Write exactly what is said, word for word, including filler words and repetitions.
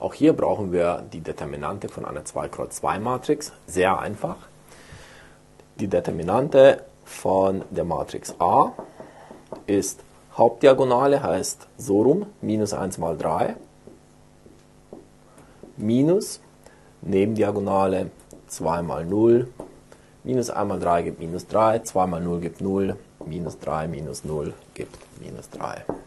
Auch hier brauchen wir die Determinante von einer zwei Kreuz zwei Matrix. Sehr einfach. Die Determinante von der Matrix A ist Hauptdiagonale, heißt so rum, minus eins mal drei, minus Nebendiagonale zwei mal null, minus eins mal drei gibt minus drei, zwei mal null gibt null, minus drei minus null gibt minus drei.